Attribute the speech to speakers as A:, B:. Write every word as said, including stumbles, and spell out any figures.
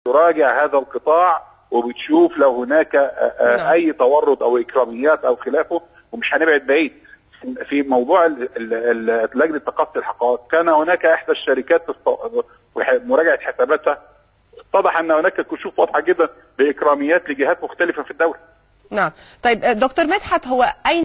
A: تراجع هذا القطاع وبتشوف لو هناك اي تورط او اكراميات او خلافه، ومش هنبعد بعيد. في موضوع لجنه تقصي الحقائق كان هناك احدى الشركات مراجعه حساباتها اتضح ان هناك كشوف واضحه جدا باكراميات لجهات مختلفه في الدوله.
B: نعم. طيب دكتور مدحت، هو اين